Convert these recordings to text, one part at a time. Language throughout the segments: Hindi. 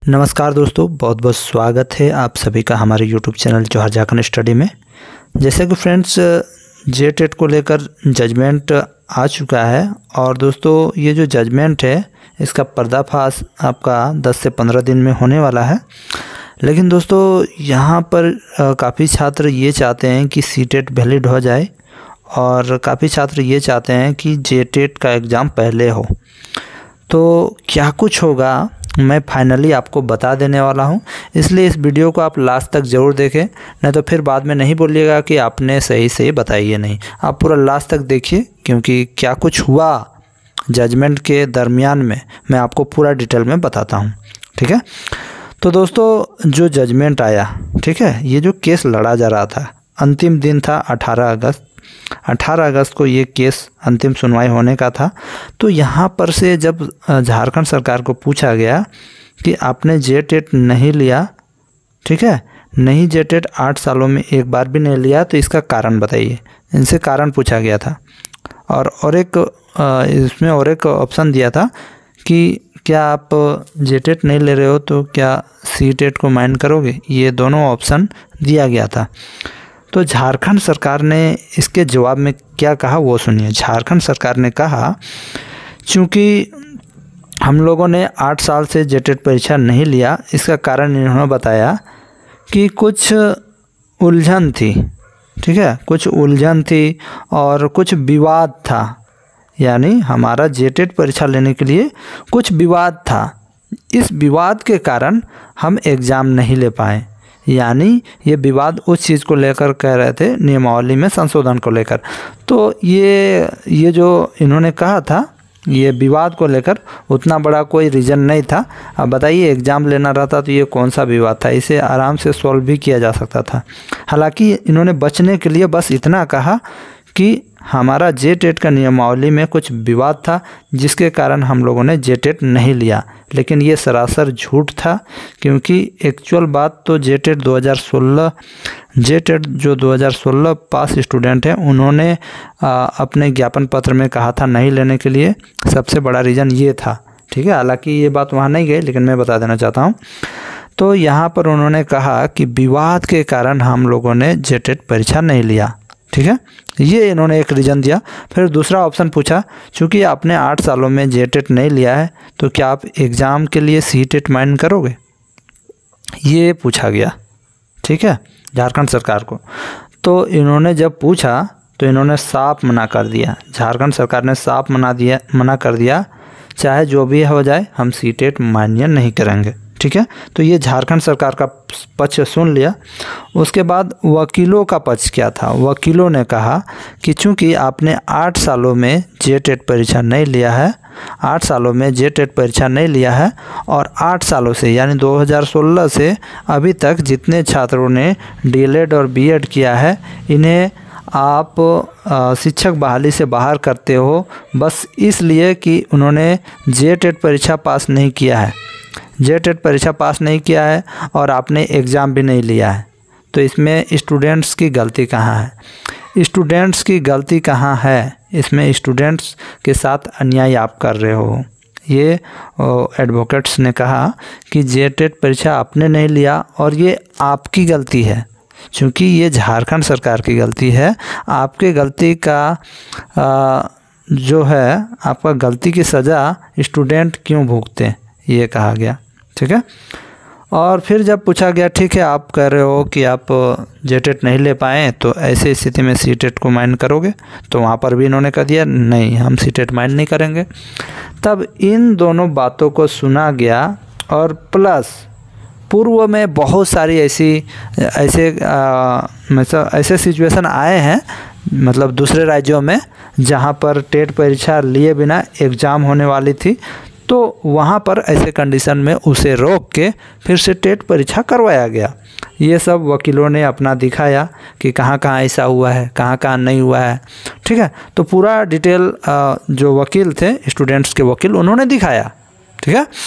नमस्कार दोस्तों, बहुत बहुत स्वागत है आप सभी का हमारे YouTube channel Jauhar Jharkhand study में। जैसे कि फ्रेंड्स, जेटेट को लेकर जजमेंट आ चुका है और दोस्तों ये जो जजमेंट है इसका पर्दाफाश आपका 10 से 15 दिन में होने वाला है। लेकिन दोस्तों यहाँ पर काफ़ी छात्र ये चाहते हैं कि सीटेट वैलिड हो जाए और काफ़ी छात्र ये चाहते हैं कि जेटेट का एग्ज़ाम पहले हो। तो क्या कुछ होगा मैं फाइनली आपको बता देने वाला हूं, इसलिए इस वीडियो को आप लास्ट तक ज़रूर देखें, नहीं तो फिर बाद में नहीं बोलिएगा कि आपने सही बताइए नहीं। आप पूरा लास्ट तक देखिए, क्योंकि क्या कुछ हुआ जजमेंट के दरमियान में मैं आपको पूरा डिटेल में बताता हूं। ठीक है, तो दोस्तों जो जजमेंट आया, ठीक है, ये जो केस लड़ा जा रहा था, अंतिम दिन था 18 अगस्त को ये केस अंतिम सुनवाई होने का था। तो यहाँ पर से जब झारखंड सरकार को पूछा गया कि आपने जेटेट नहीं लिया, ठीक है, नहीं जेटेट 8 सालों में एक बार भी नहीं लिया, तो इसका कारण बताइए। इनसे कारण पूछा गया था और इसमें और एक ऑप्शन दिया था कि क्या आप जेटेट नहीं ले रहे हो तो क्या सीटेट को माइंड करोगे। ये दोनों ऑप्शन दिया गया था। तो झारखंड सरकार ने इसके जवाब में क्या कहा वो सुनिए। झारखंड सरकार ने कहा, चूँकि हम लोगों ने 8 साल से जेटेट परीक्षा नहीं लिया, इसका कारण इन्होंने बताया कि कुछ उलझन थी, ठीक है, कुछ उलझन थी और कुछ विवाद था। यानी हमारा जेटेट परीक्षा लेने के लिए कुछ विवाद था, इस विवाद के कारण हम एग्ज़ाम नहीं ले पाए। यानी ये विवाद उस चीज़ को लेकर कह रहे थे, नियमावली में संशोधन को लेकर। तो ये जो इन्होंने कहा था, ये विवाद को लेकर उतना बड़ा कोई रीज़न नहीं था। अब बताइए, एग्ज़ाम लेना रहता तो ये कौन सा विवाद था, इसे आराम से सॉल्व भी किया जा सकता था। हालांकि इन्होंने बचने के लिए बस इतना कहा कि हमारा जेटेट का नियमावली में कुछ विवाद था जिसके कारण हम लोगों ने जेटेट नहीं लिया। लेकिन ये सरासर झूठ था, क्योंकि एक्चुअल बात तो जेटेट 2016 पास स्टूडेंट हैं, उन्होंने अपने ज्ञापन पत्र में कहा था नहीं लेने के लिए। सबसे बड़ा रीज़न ये था, ठीक है। हालांकि ये बात वहाँ नहीं गई, लेकिन मैं बता देना चाहता हूँ। तो यहाँ पर उन्होंने कहा कि विवाद के कारण हम लोगों ने जेटेट परीक्षा नहीं लिया, ठीक है, ये इन्होंने एक रीज़न दिया। फिर दूसरा ऑप्शन पूछा, चूँकि आपने 8 सालों में जेटेट नहीं लिया है तो क्या आप एग्ज़ाम के लिए सीटेट माइंड करोगे, ये पूछा गया, ठीक है, झारखंड सरकार को। तो इन्होंने जब पूछा तो इन्होंने साफ मना कर दिया। झारखंड सरकार ने साफ मना कर दिया, चाहे जो भी हो जाए हम सीटेट मान्य नहीं करेंगे, ठीक है। तो ये झारखंड सरकार का पक्ष सुन लिया। उसके बाद वकीलों का पक्ष क्या था। वकीलों ने कहा कि चूंकि आपने 8 सालों में जेटेट परीक्षा नहीं लिया है, 8 सालों में जेटेट परीक्षा नहीं लिया है और 8 सालों से यानी 2016 से अभी तक जितने छात्रों ने डीएलएड और बीएड किया है, इन्हें आप शिक्षक बहाली से बाहर करते हो बस इसलिए कि उन्होंने जेटेट परीक्षा पास नहीं किया है, जेटेट परीक्षा पास नहीं किया है और आपने एग्ज़ाम भी नहीं लिया है। तो इसमें स्टूडेंट्स की गलती कहाँ है, स्टूडेंट्स की गलती कहाँ है, इसमें स्टूडेंट्स के साथ अन्याय आप कर रहे हो। ये एडवोकेट्स ने कहा कि जेटेट परीक्षा आपने नहीं लिया और ये आपकी गलती है, क्योंकि ये झारखंड सरकार की गलती है। आपके गलती का जो है, आपका गलती की सज़ा स्टूडेंट क्यों भुगते, ये कहा गया, ठीक है। और फिर जब पूछा गया, ठीक है, आप कह रहे हो कि आप जेटेट नहीं ले पाए, तो ऐसे स्थिति में सीटेट को माइंड करोगे, तो वहाँ पर भी इन्होंने कह दिया नहीं, हम सीटेट माइंड नहीं करेंगे। तब इन दोनों बातों को सुना गया और प्लस पूर्व में बहुत सारी ऐसे सिचुएशन आए हैं, मतलब दूसरे राज्यों में, जहाँ पर टेट परीक्षा लिए बिना एग्ज़ाम होने वाली थी, तो वहाँ पर ऐसे कंडीशन में उसे रोक के फिर से टेट परीक्षा करवाया गया। ये सब वकीलों ने अपना दिखाया कि कहाँ कहाँ ऐसा हुआ है, कहाँ कहाँ नहीं हुआ है, ठीक है। तो पूरा डिटेल जो वकील थे, स्टूडेंट्स के वकील, उन्होंने दिखाया, ठीक है।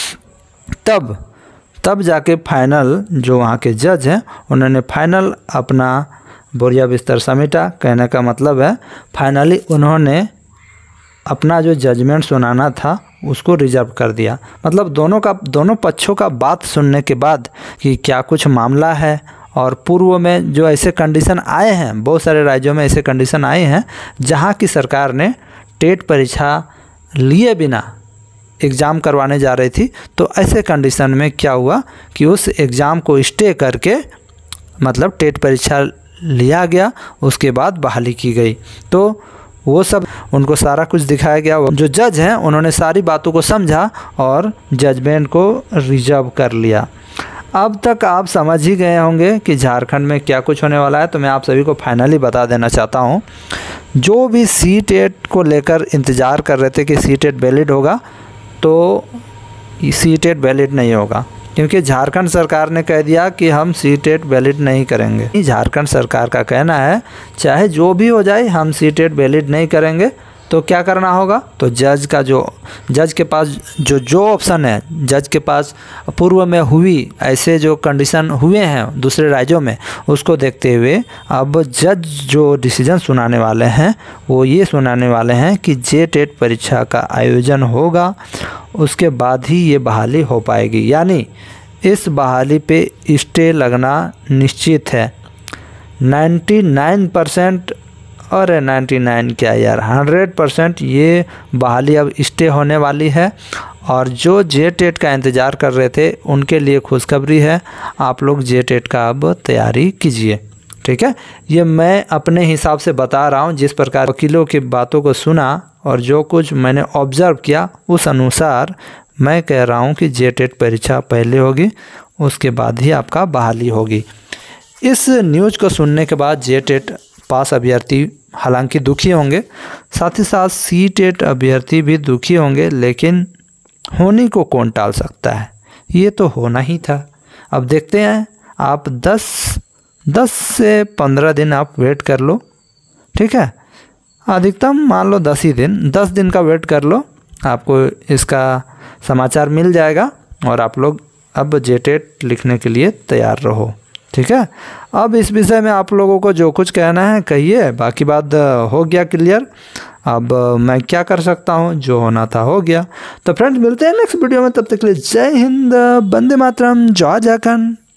तब जाके फाइनल जो वहाँ के जज हैं, उन्होंने फाइनल अपना बोरिया बिस्तर समेटा। कहने का मतलब है फाइनली उन्होंने अपना जो जजमेंट सुनाना था उसको रिजर्व कर दिया। मतलब दोनों पक्षों का बात सुनने के बाद कि क्या कुछ मामला है, और पूर्व में जो ऐसे कंडीशन आए हैं, बहुत सारे राज्यों में ऐसे कंडीशन आए हैं जहां की सरकार ने टेट परीक्षा लिए बिना एग्ज़ाम करवाने जा रही थी, तो ऐसे कंडीशन में क्या हुआ कि उस एग्ज़ाम को स्टे करके मतलब टेट परीक्षा लिया गया, उसके बाद बहाली की गई। तो वो सब उनको सारा कुछ दिखाया गया। जो जज हैं उन्होंने सारी बातों को समझा और जजमेंट को रिजर्व कर लिया। अब तक आप समझ ही गए होंगे कि झारखंड में क्या कुछ होने वाला है। तो मैं आप सभी को फाइनली बता देना चाहता हूँ, जो भी सीटेट को लेकर इंतज़ार कर रहे थे कि सीटेट वैलिड होगा, तो सीटेट वैलिड नहीं होगा, क्योंकि झारखंड सरकार ने कह दिया कि हम सीटेट वैलिड नहीं करेंगे। झारखंड सरकार का कहना है चाहे जो भी हो जाए हम सीटेट वैलिड नहीं करेंगे। तो क्या करना होगा, तो जज के पास जो ऑप्शन है, जज के पास पूर्व में हुई ऐसे जो कंडीशन हुए हैं दूसरे राज्यों में, उसको देखते हुए अब जज जो डिसीजन सुनाने वाले हैं वो ये सुनाने वाले हैं कि जेटेट परीक्षा का आयोजन होगा, उसके बाद ही ये बहाली हो पाएगी। यानी इस बहाली पे स्टे लगना निश्चित है। 99% और 99 क्या यार, 100% ये बहाली अब स्टे होने वाली है। और जो जेटेट का इंतज़ार कर रहे थे उनके लिए खुशखबरी है, आप लोग जेटेट का अब तैयारी कीजिए। ठीक है, ये मैं अपने हिसाब से बता रहा हूँ, जिस प्रकार वकीलों की बातों को सुना और जो कुछ मैंने ऑब्ज़र्व किया उस अनुसार मैं कह रहा हूँ कि जेटेट परीक्षा पहले होगी, उसके बाद ही आपका बहाली होगी। इस न्यूज़ को सुनने के बाद जेटेट पास अभ्यर्थी हालांकि दुखी होंगे, साथ ही साथ सीटेट अभ्यर्थी भी दुखी होंगे, लेकिन होने को कौन टाल सकता है, ये तो होना ही था। अब देखते हैं, आप 10 से 15 दिन आप वेट कर लो। ठीक है, अधिकतम मान लो 10 दिन का वेट कर लो, आपको इसका समाचार मिल जाएगा और आप लोग अब जेटेट लिखने के लिए तैयार रहो। ठीक है, अब इस विषय में आप लोगों को जो कुछ कहना है कहिए, बाकी बात हो गया क्लियर। अब मैं क्या कर सकता हूँ, जो होना था हो गया। तो फ्रेंड्स मिलते हैं नेक्स्ट वीडियो में, तब तक के लिए जय हिंद, वंदे मातरम, जय झारखंड।